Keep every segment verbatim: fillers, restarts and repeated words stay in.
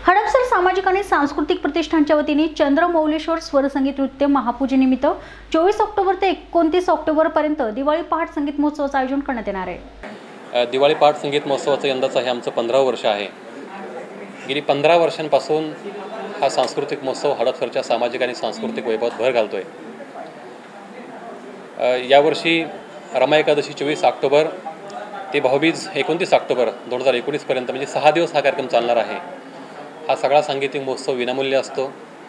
हडपसर सामाजिक आणि सांस्कृतिक प्रतिष्ठानच्या वतीने चंद्रमौलेश्वर स्वरसंगीत नृत्य महापूजेनिमित्त चोवीस ऑक्टोबर ते एकोणतीस ऑक्टोबर पर्यंत दिवाळी पहाट संगीत महोत्सवाचं आयोजन करण्यात येणार आहे। दिवाळी पहाट संगीत महोत्सवाचं यंदाचं हे आमचं पंधरावं वर्ष आहे। गेली पंधरा वर्षांपासून हा सांस्कृतिक महोत्सव हडपसरच्या सामाजिक आणि सांस्कृतिक वैभवात भर घालतोय। यावर्षी रमा एकादशी चोवीस ऑक्टोबर ते भाऊबीज एकोणतीस ऑक्टोबर दोन हजार एकोणीस पर्यंत म्हणजे सहा दिवस हा कार्यक्रम चालणार आहे। हा सगळा सांगीतिक महोत्सव विनामूल्य असतो।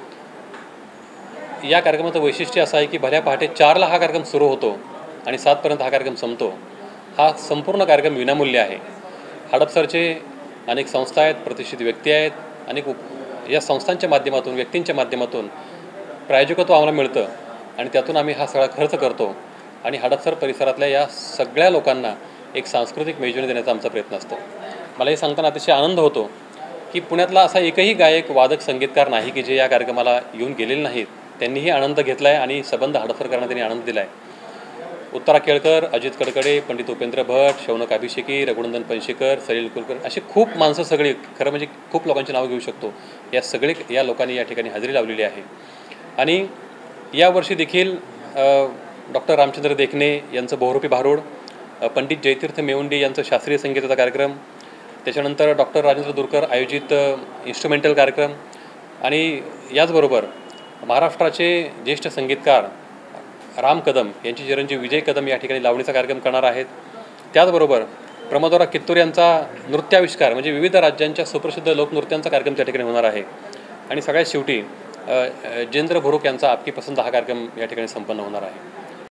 या कार्यक्रमाचं वैशिष्ट्य असं आहे की भल्या पहाटे चारला हा कार्यक्रम सुरू होतो आणि सातपर्यंत हा कार्यक्रम संपतो। हा संपूर्ण कार्यक्रम विनामूल्य आहे। हडपसरचे अनेक संस्था आहेत, प्रतिष्ठित व्यक्ती आहेत, अनेक या संस्थांच्या माध्यमातून व्यक्तींच्या माध्यमातून प्रायोजकत्व आम्हाला मिळतं आणि त्यातून आम्ही हा सगळा खर्च करतो आणि हडपसर परिसरातल्या या सगळ्या लोकांना एक सांस्कृतिक मेजवानी देण्याचा आमचा प्रयत्न असतो। मला हे सांगताना अतिशय आनंद होतो की पुण्यातला असा एकही गायक वादक संगीतकार नाही की जे या कार्यक्रमाला येऊन गेलेले नाहीत। त्यांनीही आनंद घेतला आहे आणि सबंध हडपसरकरांना त्यांनी आनंद दिला आहे। उत्तरा केळकर, अजित कडकडे, पंडित उपेंद्र भट, शौनक अभिषेकी, रघुनंदन पंशीकर, सलील कुलकर अशी खूप माणसं सगळी, खरं म्हणजे खूप लोकांची नावं घेऊ शकतो। या सगळे या लोकांनी या ठिकाणी हजेरी लावलेली आहे। आणि यावर्षी देखील डॉक्टर रामचंद्र देखणे यांचं बहुरूपी भारूड, पंडित जयतीर्थ मेवुंडी यांचं शास्त्रीय संगीताचा कार्यक्रम, त्याच्यानंतर डॉक्टर राजेंद्र दुरकर आयोजित इन्स्ट्रुमेंटल कार्यक्रम आणि याचबरोबर महाराष्ट्राचे ज्येष्ठ संगीतकार राम कदम यांची चिरंजीव विजय कदम या ठिकाणी लावणीचा कार्यक्रम करणार आहेत। त्याचबरोबर प्रमोदराव कित्तूर यांचा नृत्याविष्कार म्हणजे विविध राज्यांच्या सुप्रसिद्ध लोकनृत्यांचा कार्यक्रम त्या ठिकाणी होणार आहे। आणि सगळ्यात शेवटी जेंद्र भुरुक यांचा आपकी पसंद हा कार्यक्रम या ठिकाणी संपन्न होणार आहे।